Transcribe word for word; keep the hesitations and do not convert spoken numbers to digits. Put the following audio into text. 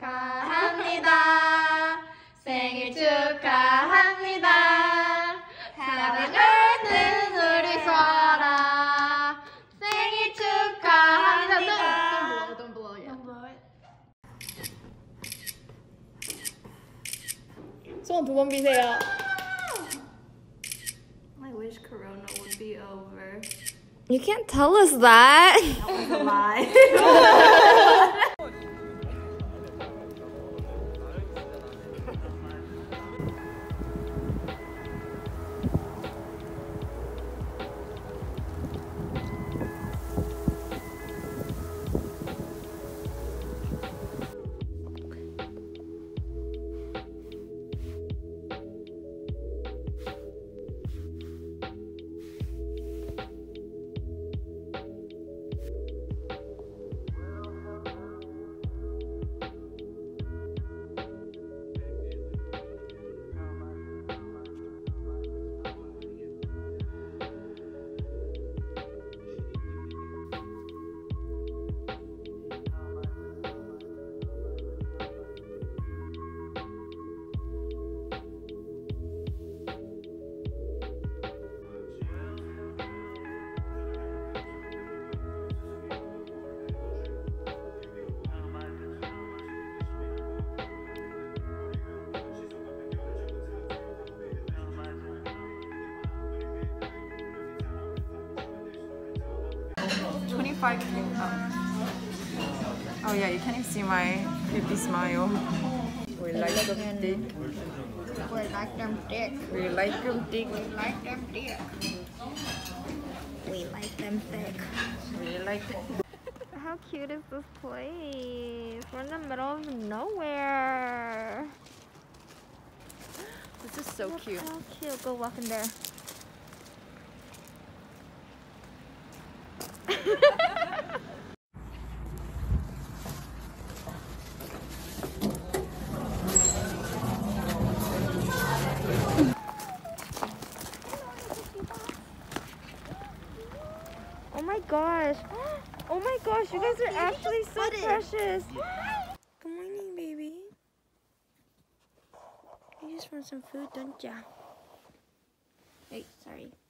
축하합니다. 생일 축하합니다. 사랑하는 우리 설아. 생일 축하합니다. Don't blow, don't blow it. Don't blow it. 소원 두 번 비세요. I wish Corona would be over. You can't tell us that. That was a lie. twenty-five. Oh. Oh yeah, you can't even see my happy smile. We like them thick. We like them thick. We like them thick. We like them thick. We like them thick. We like them. How cute is this place? We're in the middle of nowhere. This is so Look cute. how cute. Go walk in there. Oh my gosh. Oh my gosh, you guys are actually so precious. Good morning, baby. You just want some food, don't ya? Hey, sorry.